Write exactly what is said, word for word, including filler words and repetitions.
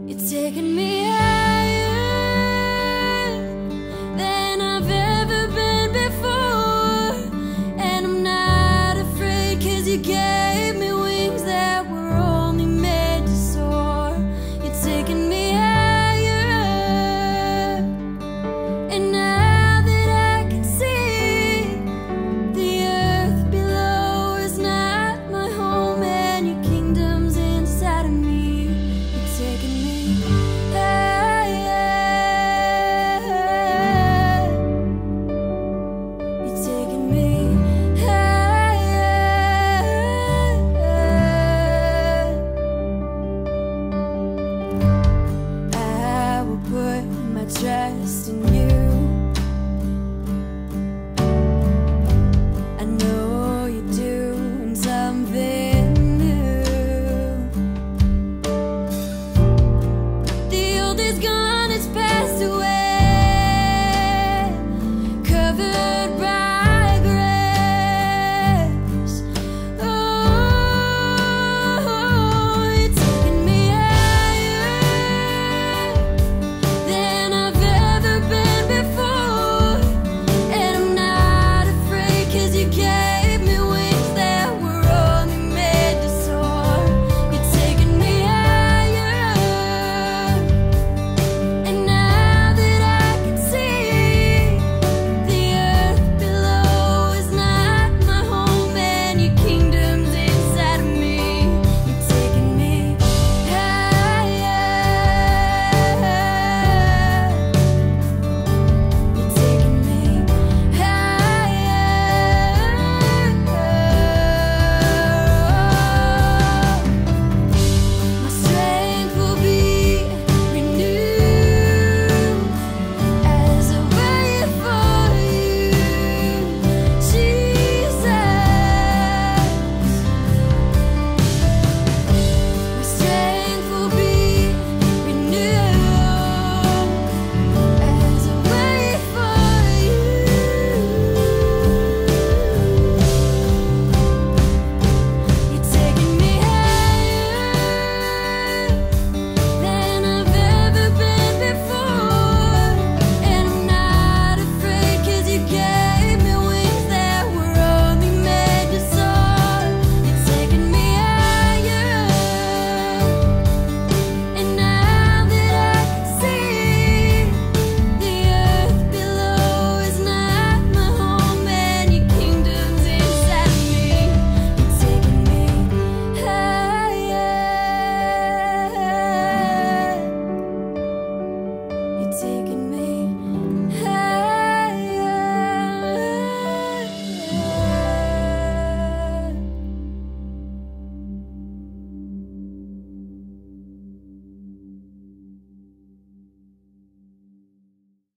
You're taking me higher than I've ever been before, and I'm not afraid, 'cause you gave me wings that were only made to soar. You're taking me higher, and now that I can see the earth below is not my home, and your kingdom's inside of me. You're taking me higher. You're taking me higher.